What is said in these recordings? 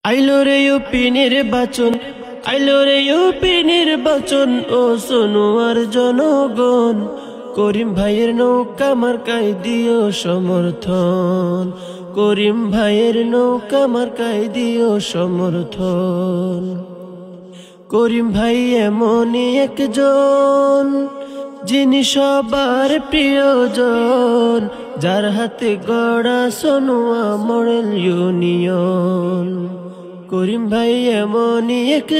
আইলো রে ইউপি নির্বাচন, আইলো রে ইউপি নির্বাচন। ও সোনুয়ার জনগণ, করিম ভাইয়ের নৌকা মার্কায় দিও সমর্থন। করিম ভাইয়ের নৌকা মার্কায় দিও সমর্থন। করিম ভাই এমনই একজন, যিনি সবার প্রিয়জন, যার হাতে গড়া সোনুয়া মডেল ইউনিয়ন। করিম ভাই এমনই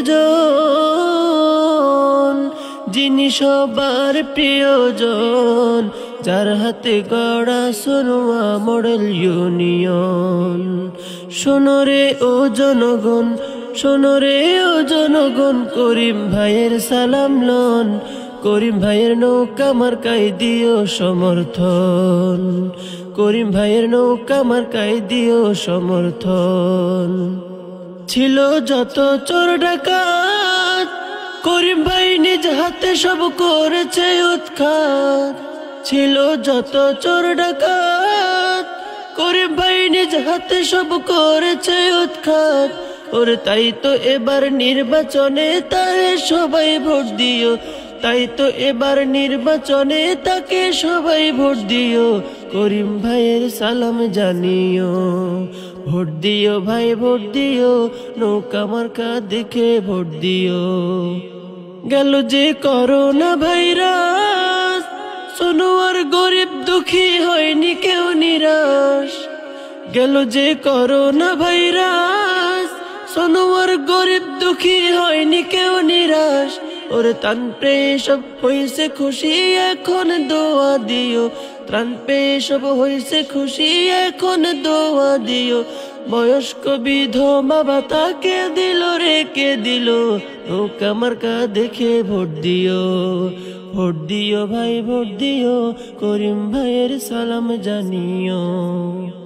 একজন, যিনি সবার প্রিয়জন, যার হাতে গড়া সোনুয়া মডেল ইউনিয়ন। শোনো রে ও জনগণ, শোনো রে ও জনগণ, করিম ভাইয়ের সালাম লন। করিম ভাইয়ের নৌকা মার্কায় দিও সমর্থন। করিম ভাইয়ের নৌকা মার্কায় দিও সমর্থন। ছিল যত চোর ডাকাত, করিম ভাই নিজ হাতে সব করেছে উৎখাত। ছিল যত চোর ডাকাত, করিম ভাই নিজ হাতে সব করেছে উৎখাত। ওরে তাই তো এবার নির্বাচনে তারে সবাই ভোট দিও, তাই তো এবার নির্বাচনে তাকে সবাই ভোট দিও। করিম ভাইয়ের সালাম জানিও, ভোট দিও ভাই ভোট দিও, নৌকা মার্কা দেখে ভোট দিও। গেল যে করোনা ভাইরাস, সোনুয়ার গরিব দুঃখী হয়নি কেউ নিরাশ। গেল যে করোনা ভাইরাস, সোনুয়ার গরিব দুঃখী হয়নি কেউ নিরাশ। ওরে ত্রাণ পেয়ে সব হইছে খুশি, এখন দোয়া দিও। ত্রাণ পেয়ে সব হইছে খুশি, এখন দোয়া দিও। বয়স্ক বিধবা ভাতা কে দিল রে কে দিল, নৌকা মার্কা দেখে ভোট দিও। ভোট দিও ভাই ভোট দিও, করিম ভাইয়ের সালাম জানিও।